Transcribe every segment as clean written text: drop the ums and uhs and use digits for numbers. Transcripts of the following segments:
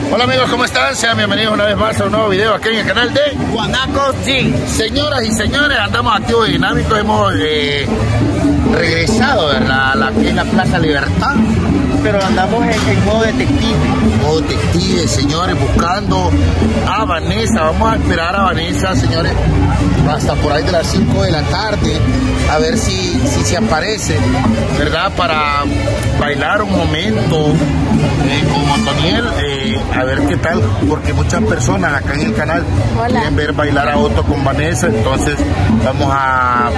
Hola amigos, ¿cómo están? Sean bienvenidos una vez más a un nuevo video aquí en el canal de Guanaco G. Señoras y señores, andamos activos y dinámicos. Hemos regresado, ¿verdad? Aquí en la Plaza Libertad. Pero andamos en modo detective. Modo detective, señores, buscando a Vanessa. Vamos a esperar a Vanessa, señores, hasta por ahí de las 5 de la tarde. A ver si se aparece, ¿verdad? Para bailar un momento con Otoniel. A ver qué tal, porque muchas personas acá en el canal quieren ver bailar a Otto con Vanessa. Entonces vamos a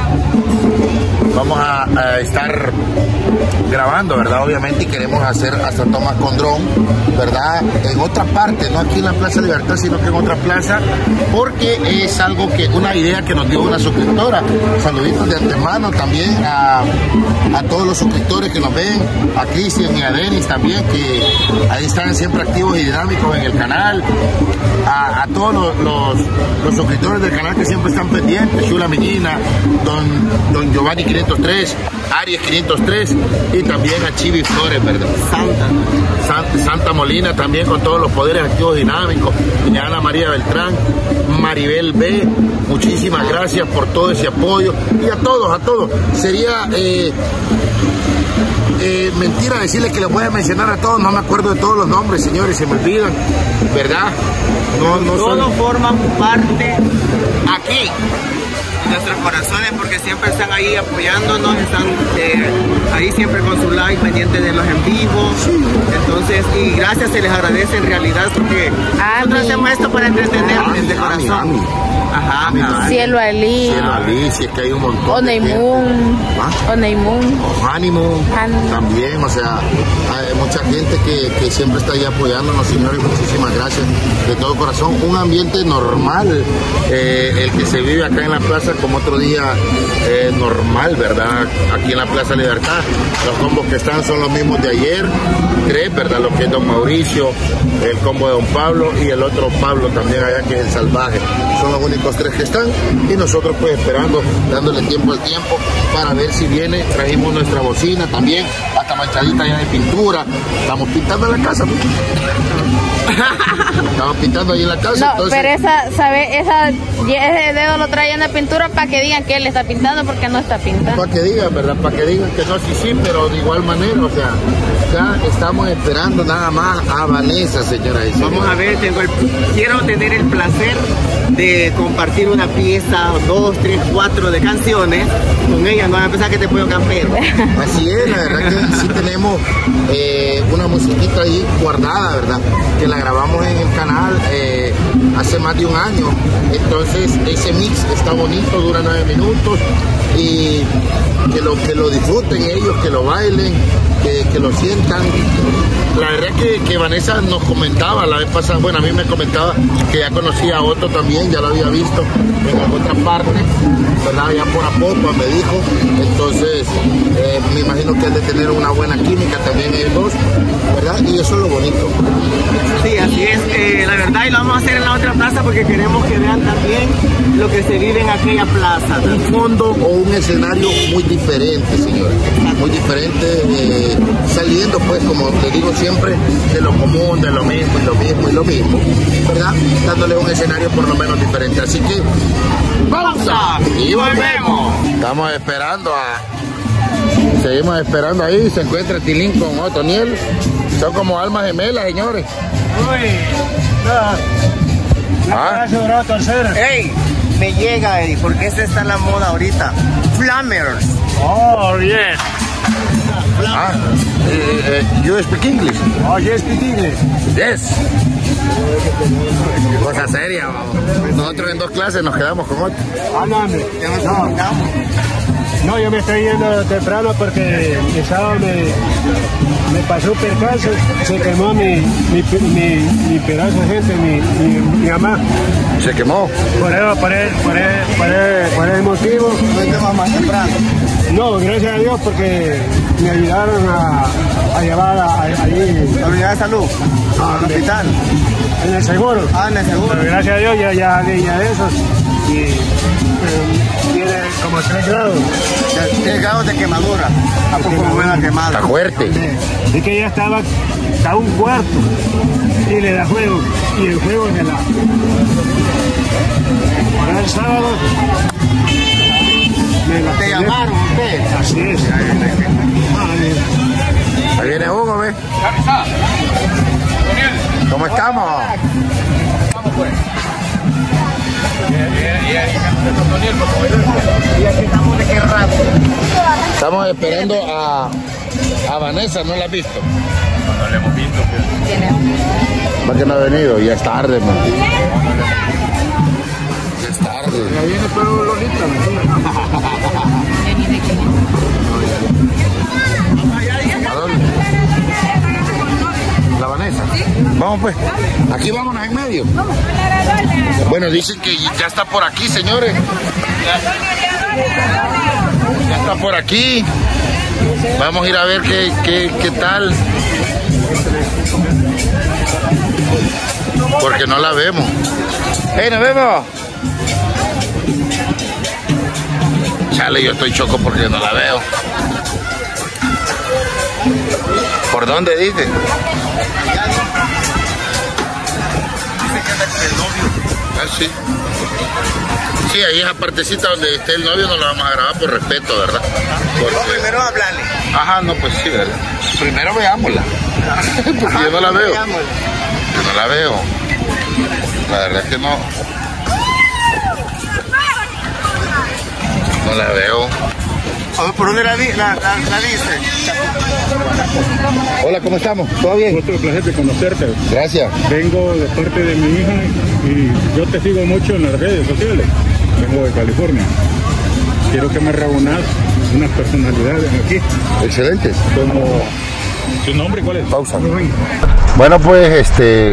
estar grabando, ¿verdad? Obviamente, y queremos hacer hasta tomas con dron, ¿verdad? En otra parte, no aquí en la Plaza Libertad, sino que en otra plaza, porque es algo que, una idea que nos dio una suscriptora. Saluditos de antemano también a todos los suscriptores que nos ven, a Cristian y a Denis también, que ahí están siempre activos y dinámicos en el canal, a todos los suscriptores del canal que siempre están pendientes, Chula Miñina, Don Giovanni 503, Aries 503 y también a Chivi Flores, ¿verdad? Santa Molina también, con todos los poderes activos dinámicos, doña Ana María Beltrán, Maribel B, muchísimas gracias por todo ese apoyo, y a todos. Sería mentira decirles que les voy a mencionar a todos, no me acuerdo de todos los nombres, señores, se me olvidan, ¿verdad? Todos forman parte aquí nuestros corazones, porque siempre están ahí apoyándonos, están ahí siempre con su like, pendientes de los en vivos. Entonces, y gracias, se les agradece en realidad, porque nosotros hacemos esto para entretenerles de corazón. Ajá. Cielo Ali. Cielo Ali, si es que hay un montón. Oneymoon. Honeymoon. También, o sea, hay mucha gente que siempre está ahí apoyándonos, señores. Muchísimas gracias de todo corazón. Un ambiente normal, el que se vive acá en la plaza, como otro día normal, ¿verdad? Aquí en la Plaza Libertad. Los combos que están son los mismos de ayer, tres, ¿verdad? Lo que es Don Mauricio, el combo de Don Pablo y el otro Pablo también allá, que es el Salvaje. Son los únicos tres que están, y nosotros pues esperando, dándole tiempo al tiempo para ver si viene. Trajimos nuestra bocina también, hasta manchadita ya de pintura. Estamos pintando en la casa, ¿no? Estamos pintando ahí en la casa. No, entonces... pero ese dedo lo traen de pintura para que digan que él está pintando, porque no está pintando. Para que digan, ¿verdad? Para que digan que no, sí, pero de igual manera, o sea, ya estamos esperando nada más a Vanessa, señora. Vamos a ver, quiero tener el placer de compartir una pieza, 2, 3, 4 de canciones con ella. No van a pensar que te puedo camper. Así es, la verdad que sí tenemos una musiquita ahí guardada, ¿verdad? Que la grabamos en el canal hace más de un año. Entonces ese mix está bonito, dura 9 minutos, y que lo disfruten ellos, que lo bailen, que lo sientan. La verdad que Vanessa nos comentaba la vez pasada, bueno, a mí me comentaba que ya conocía a Otto también, ya lo había visto en otra parte, ¿verdad? Ya por Apopa me dijo. Entonces me imagino que han de tener una buena química también ellos dos, ¿verdad? Y eso es lo bonito. Sí, así es, la verdad, y lo vamos a hacer en la otra plaza porque queremos que vean también lo que se vive en aquella plaza. Un fondo o un escenario muy diferente, señores, muy diferente, saliendo pues, como te digo siempre, de lo común, de lo mismo y lo mismo, ¿verdad? Dándole un escenario por lo menos diferente. Así que pausa y volvemos. Estamos seguimos esperando ahí. Se encuentra Tilín con Otoniel. Son como almas gemelas, señores. Ey, me llega, Eddie, porque esa está la moda ahorita. Flammers. Oh, yes. You speak English? Oh, you speak English? Yes. Cosa seria, vamos. Nosotros en 2 clases nos quedamos con otro. No, yo me estoy yendo temprano porque el sábado me pasó un percance, se quemó mi pedazo de gente, mi mamá. ¿Se quemó? Por ese motivo. ¿No más temprano? No, gracias a Dios, porque me ayudaron a llevar allí. ¿La unidad de salud? ¿Al hospital? En el seguro. En el seguro. Pero gracias a Dios ya de esos. Y tiene como 3 grados. 3 grados de quemadura. Pues fue buena quemada. Está fuerte. Y que ya estaba un cuarto. y le da juego. Y el juego se la... Ahora el sábado... ¿Te llamaron ustedes? Así es. Ahí viene Hugo, ¿ves? ¿Cómo estamos? Vamos pues. Y aquí estamos de qué rato. Estamos esperando a Vanessa, ¿no la has visto? No la hemos visto. ¿Por qué no ha venido? Ya es tarde, man. Ya es tarde. Ya viene pero Lolita, ¿A dónde? ¿La Vanessa? Vamos pues. Aquí vámonos en medio. Bueno, dicen que ya está por aquí, señores. Ya está por aquí. Vamos a ir a ver qué tal. Porque no la vemos. ¡Hey, nos vemos! Chale, yo estoy choco porque no la veo. ¿Por dónde dice? Ah, sí. Sí, ahí esa partecita donde esté el novio no la vamos a grabar por respeto, ¿verdad? Porque... Primero hablarle. Ajá, no, pues sí, ¿verdad? Primero veámosla. Porque yo no la veo. Yo no la veo. La verdad es que no. No la veo. A ver, ¿por dónde la dice? Hola, ¿cómo estamos? ¿Todo bien? Otro placer de conocerte. Gracias. Vengo de parte de mi hija y yo te sigo mucho en las redes sociales. Vengo de California. Quiero que me reúnas unas personalidades aquí. Excelente. Como... ¿Su nombre cuál es? Pausa. Bueno, pues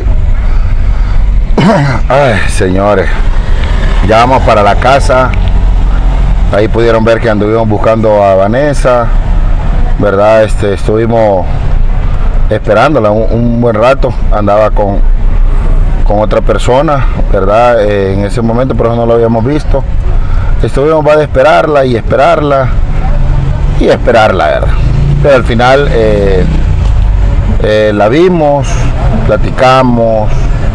ay, señores, ya vamos para la casa. Ahí pudieron ver que anduvimos buscando a Vanessa, ¿verdad? Estuvimos esperándola un buen rato. Andaba con otra persona, ¿verdad? En ese momento, por eso no lo habíamos visto. Estuvimos para esperarla y esperarla y esperarla, ¿verdad? Pero al final la vimos, platicamos.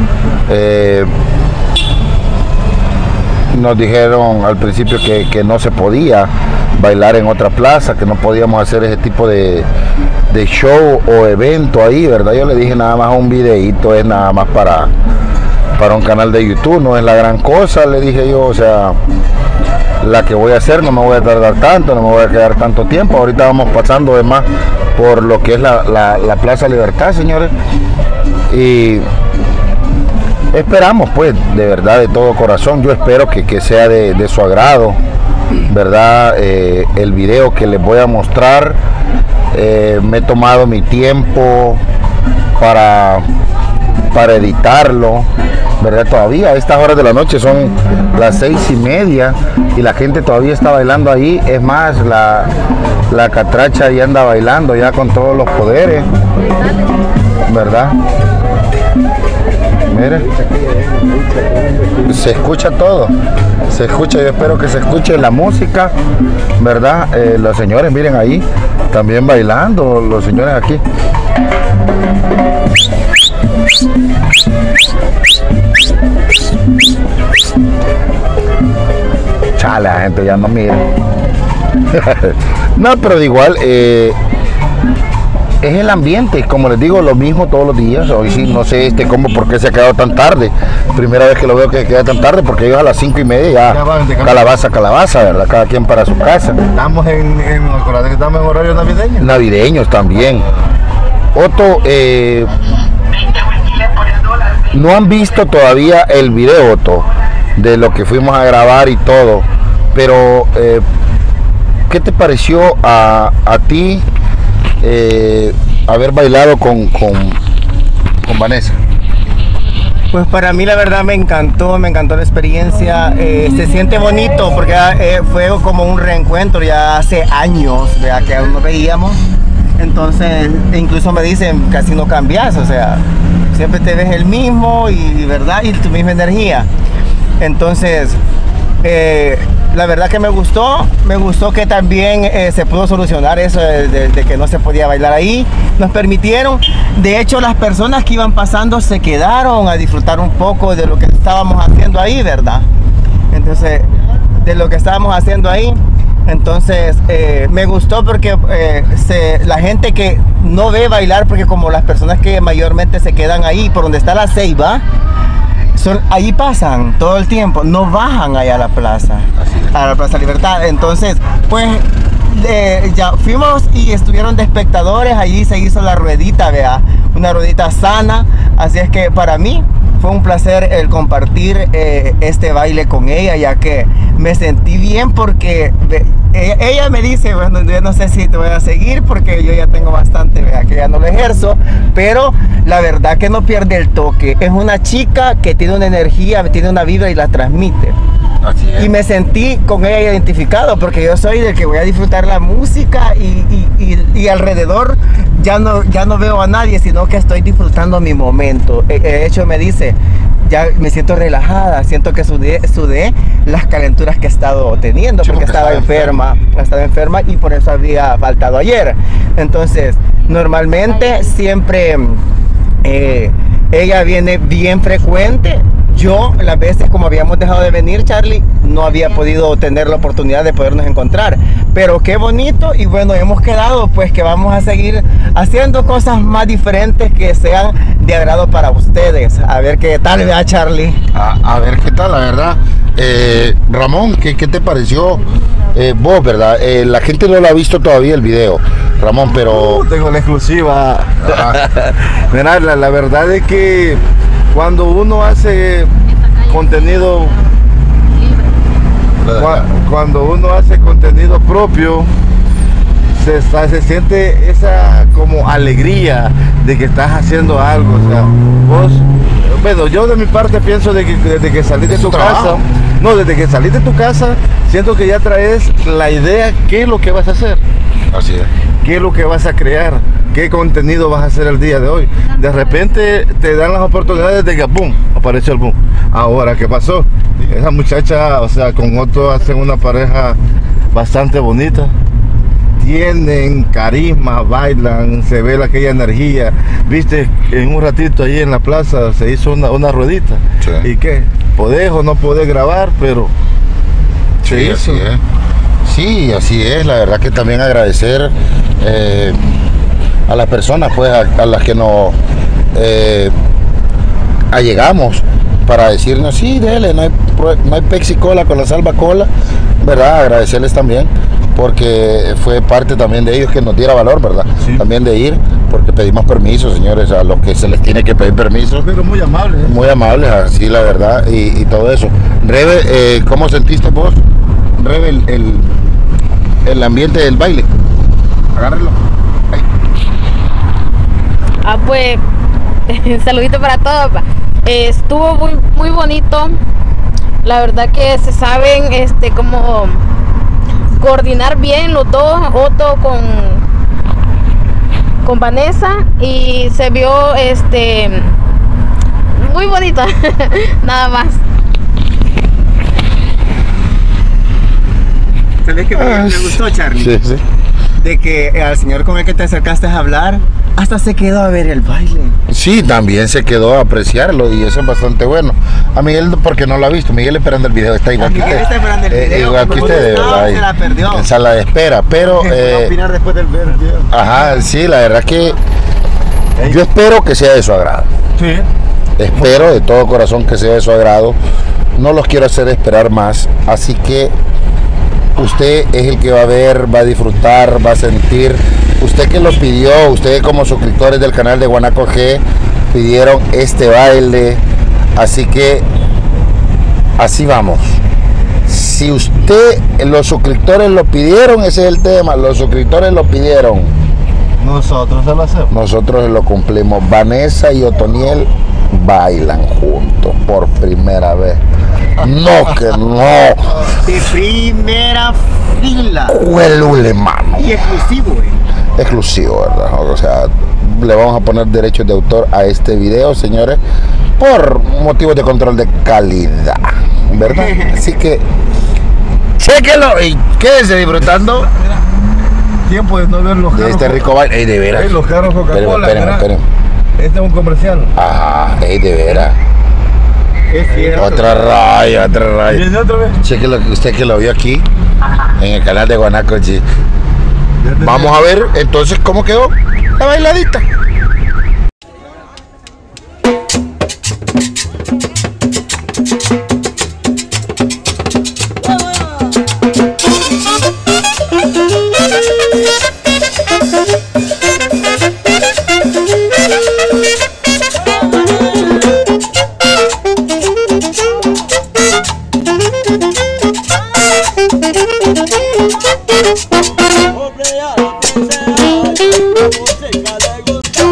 Nos dijeron al principio que no se podía bailar en otra plaza, que no podíamos hacer ese tipo de show o evento ahí, ¿verdad? Yo le dije nada más un videíto, es nada más para un canal de YouTube, no es la gran cosa, le dije yo, o sea, la que voy a hacer no me voy a tardar tanto, no me voy a quedar tanto tiempo. Ahorita vamos pasando además por lo que es la Plaza Libertad, señores, y esperamos pues de verdad de todo corazón. Yo espero que sea de su agrado, verdad. El video que les voy a mostrar, me he tomado mi tiempo para editarlo, verdad. Todavía a estas horas de la noche son las 6:30 y la gente todavía está bailando ahí. Es más, la catracha ya anda bailando ya con todos los poderes, verdad. Miren, se escucha todo, se escucha. Yo espero que se escuche la música, ¿verdad? Los señores, miren ahí, también bailando, los señores aquí. Chale, la gente ya no mira. No, pero de igual, es el ambiente, como les digo, lo mismo todos los días. Hoy sí, no sé por qué se ha quedado tan tarde. Primera vez que lo veo que queda tan tarde, porque ellos a las 5:30 ya calabaza, ¿verdad? Cada quien para su casa. Estamos estamos en horario navideño. Navideños también. Otto, no han visto todavía el video, Otto, de lo que fuimos a grabar y todo, pero ¿qué te pareció a ti haber bailado con Vanessa? Pues para mí la verdad me encantó la experiencia. Se siente bonito porque fue como un reencuentro ya hace años ya que aún nos veíamos. Entonces incluso me dicen casi no cambias, o sea, siempre te ves el mismo y verdad, y tu misma energía. Entonces la verdad que me gustó que también se pudo solucionar eso de que no se podía bailar ahí. Nos permitieron, de hecho las personas que iban pasando se quedaron a disfrutar un poco de lo que estábamos haciendo ahí, ¿verdad? Entonces, de lo que estábamos haciendo ahí. Entonces me gustó porque la gente que no ve bailar, porque como las personas que mayormente se quedan ahí por donde está la ceiba, ahí pasan todo el tiempo, no bajan allá a la Plaza Libertad. Entonces pues ya fuimos y estuvieron de espectadores, allí se hizo la ruedita, vea, una ruedita sana. Así es que para mí fue un placer el compartir este baile con ella, ya que me sentí bien porque ella me dice, bueno, yo no sé si te voy a seguir porque yo ya tengo bastante, vea, que ya no lo ejerzo, pero la verdad que no pierde el toque. Es una chica que tiene una energía, tiene una vibra y la transmite. Así es. Y me sentí con ella identificado porque yo soy del que voy a disfrutar la música y alrededor ya no veo a nadie, sino que estoy disfrutando mi momento. De hecho me dice, ya me siento relajada, siento que sudé las calenturas que he estado teniendo, porque estaba enferma y por eso había faltado ayer. Entonces normalmente siempre ella viene bien frecuente. Yo, las veces como habíamos dejado de venir, Charlie, no había podido tener la oportunidad de podernos encontrar. Pero qué bonito, y bueno, hemos quedado pues que vamos a seguir haciendo cosas más diferentes que sean de agrado para ustedes. A ver qué tal, ¿verdad, Charlie? A ver qué tal, la verdad. Ramón, ¿qué te pareció vos, verdad? La gente no lo ha visto todavía el video, Ramón, pero... tengo la exclusiva. Mira, la verdad es que cuando uno hace contenido, cuando uno hace contenido propio, se siente esa como alegría de que estás haciendo algo. O sea, vos, bueno, yo de mi parte pienso de que desde que salís de tu casa, desde que salís de tu casa, siento que ya traes la idea qué es lo que vas a hacer. Así es. ¿Qué es lo que vas a crear? ¿Qué contenido vas a hacer el día de hoy? De repente te dan las oportunidades de que ¡pum! Apareció el boom. Ahora, ¿qué pasó? Esa muchacha, o sea, con Otto hacen una pareja bastante bonita. Tienen carisma, bailan, se ve aquella energía. Viste, en un ratito ahí en la plaza se hizo una ruedita. Sí. ¿Y qué? ¿Podés o no podés grabar? Pero sí, se hizo. Así es. Sí, así es. La verdad que también agradecer a las personas, pues, a las que nos allegamos para decirnos, sí, dele, no hay Pepsi Cola con la salva cola, ¿verdad? Agradecerles también, porque fue parte también de ellos que nos diera valor, ¿verdad? Sí. También de ir, porque pedimos permiso, señores, a los que se les tiene que pedir permiso. Pero muy amables. Muy amables, así la verdad, y todo eso. Rebe, ¿cómo sentiste vos, Rebe, el ambiente del baile? Agárrelo. Ahí. Pues, saludito para todos. Estuvo muy bonito. La verdad que se saben cómo coordinar bien los dos, Otto con Vanessa, y se vio muy bonita. Nada más. ¿Sabes qué me gustó, Charlie? Sí, sí. De que al señor con el que te acercaste a hablar, hasta se quedó a ver el baile. Sí, también se quedó a apreciarlo, y eso es bastante bueno. A Miguel, porque no lo ha visto, Miguel esperando el video, está igual que usted. Está esperando el video, igual que usted, ¿verdad? Se la perdió. En sala de espera, pero... opinar después del video. Ajá, sí, la verdad que yo espero que sea de su agrado. Sí. Espero de todo corazón que sea de su agrado. No los quiero hacer esperar más, así que usted es el que va a ver, va a disfrutar, va a sentir. Usted que lo pidió, ustedes como suscriptores del canal de Guanaco G pidieron este baile, así que así vamos. Si los suscriptores lo pidieron, ese es el tema, los suscriptores lo pidieron. Nosotros se lo hacemos. Nosotros lo cumplimos. Vanessa y Otoniel bailan juntos por primera vez. No, que no. De primera fila. Huelule, mano. Y exclusivo, Exclusivo, ¿verdad? O sea, le vamos a poner derechos de autor a este video, señores, por motivos de control de calidad, ¿verdad? Así que Chéquelo y quédese disfrutando Tiempo de no ver los de carros. este rico baile. Ey, de veras. Los carros Coca-Cola. Espérenme. Este es un comercial. Ajá, ey, de veras. Es cierto. Otra raya. ¿Viene otra vez? Chéquelo, usted que lo vio aquí en el canal de Guanaco G. Vamos a ver entonces cómo quedó la bailadita. Hombre, a la princesa, la música le gusta.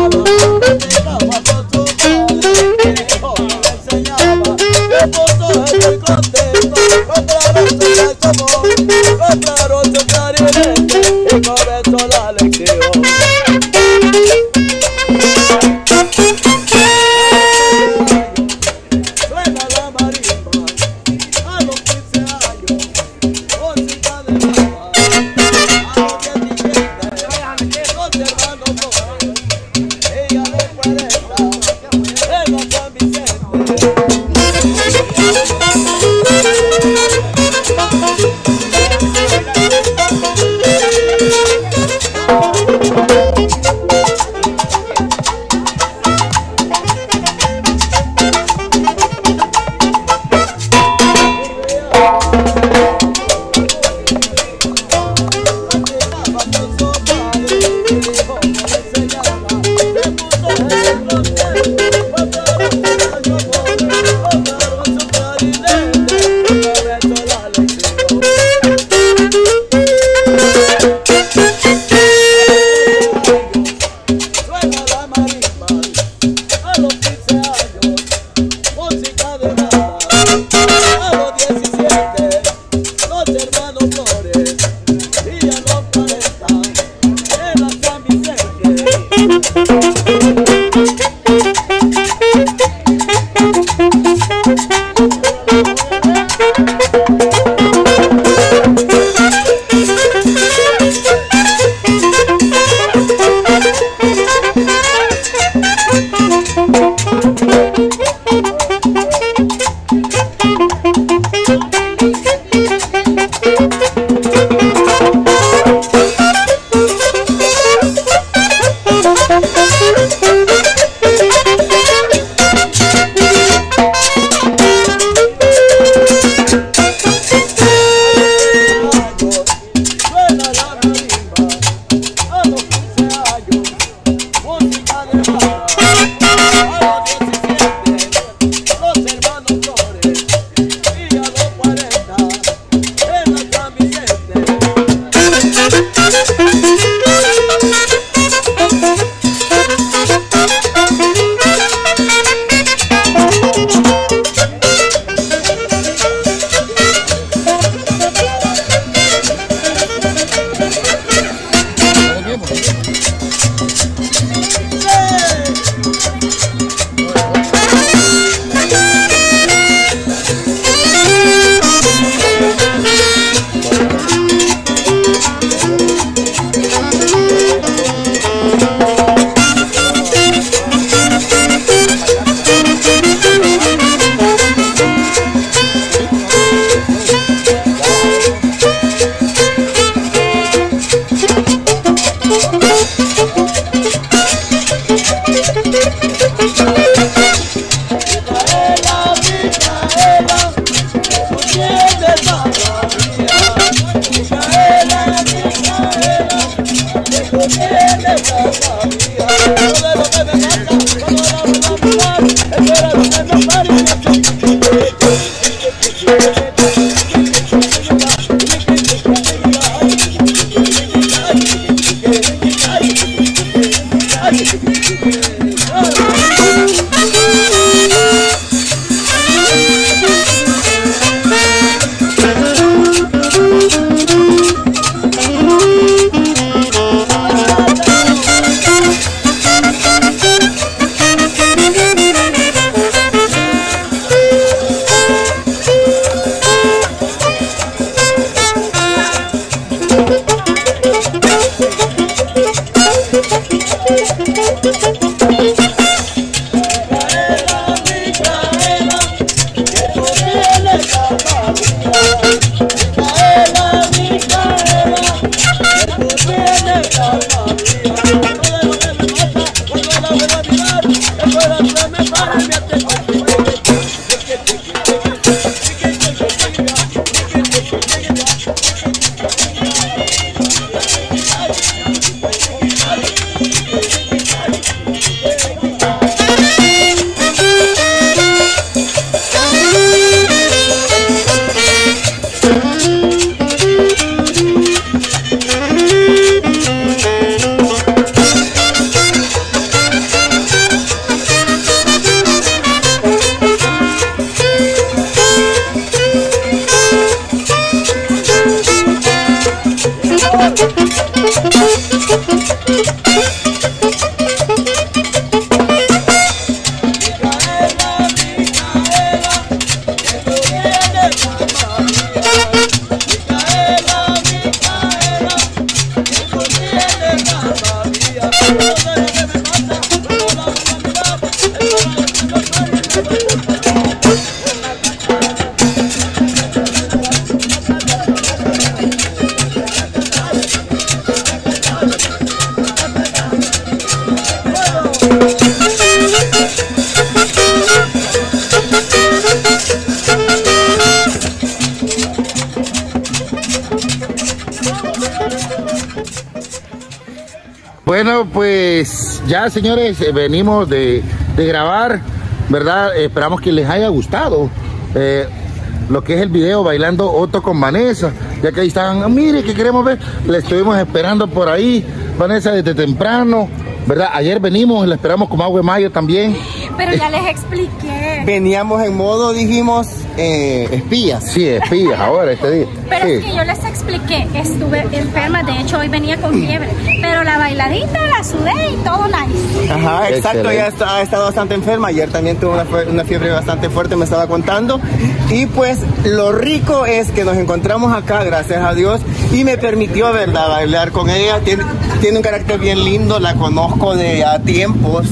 Bueno, pues ya, señores, venimos de grabar, ¿verdad? Esperamos que les haya gustado lo que es el video Bailando Otto con Vanessa, ya que ahí están, mire que queremos ver, le estuvimos esperando por ahí, Vanessa, desde temprano, ¿verdad? Ayer venimos, la esperamos como agua de mayo también. Pero ya les expliqué. Veníamos en modo, dijimos, espías. Sí, espías ahora este día. Pero sí. es que yo les expliqué, estuve enferma, de hecho hoy venía con fiebre, pero la bailadita la sudé y todo nice. Ajá, exacto, Excelente. ya ha estado bastante enferma. Ayer también tuvo una fiebre bastante fuerte, me estaba contando. Y pues lo rico es que nos encontramos acá, gracias a Dios, y me permitió, ¿verdad?, bailar con ella. Tiene un carácter bien lindo, la conozco de a tiempos.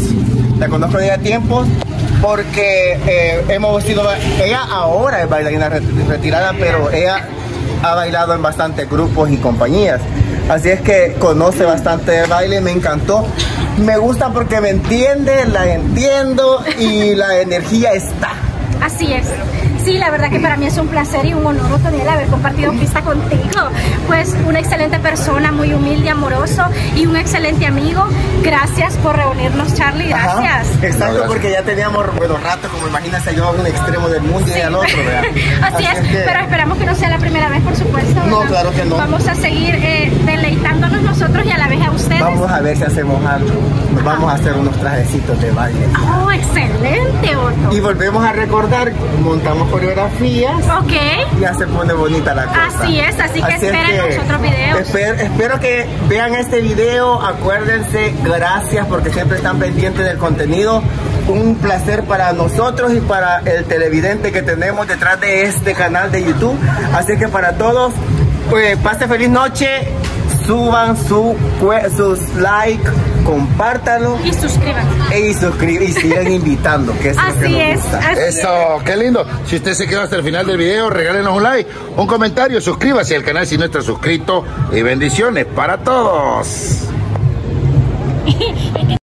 Porque hemos sido, ella ahora es bailarina retirada, pero ella ha bailado en bastantes grupos y compañías. Así es que conoce bastante de baile, me encantó. Me gusta porque me entiende, la entiendo y la energía está. Así es. Sí, la verdad que para mí es un placer y un honor, Otoniel, haber compartido pista contigo. Pues una excelente persona, muy humilde, amoroso y un excelente amigo. Gracias por reunirnos, Charlie, gracias. Ajá, exacto, No, gracias. porque ya teníamos rato, como imagínense, yo a un extremo del mundo y al otro, ¿verdad? Así es, pero esperamos que no sea la primera vez, por supuesto. No, ¿verdad? claro que no. Vamos a seguir deleitándonos nosotros y a la vez a ustedes. Vamos a ver si hacemos algo. Nos vamos a hacer unos trajecitos de baile. Oh, excelente, Otto. Y volvemos a recordar, montamos coreografías. Ok. Ya se pone bonita la cosa. Así es, así que esperen los otros videos. Espero que vean este video, acuérdense, gracias porque siempre están pendientes del contenido. Un placer para nosotros y para el televidente que tenemos detrás de este canal de YouTube. Así que para todos, pues pase feliz noche, suban sus likes, compártanlo Y suscríbanse. y sigan invitando, que es lo que Así nos es, gusta. así es. Eso, qué lindo. Si usted se quedó hasta el final del video, regálenos un like, un comentario, suscríbase al canal si no está suscrito y bendiciones para todos.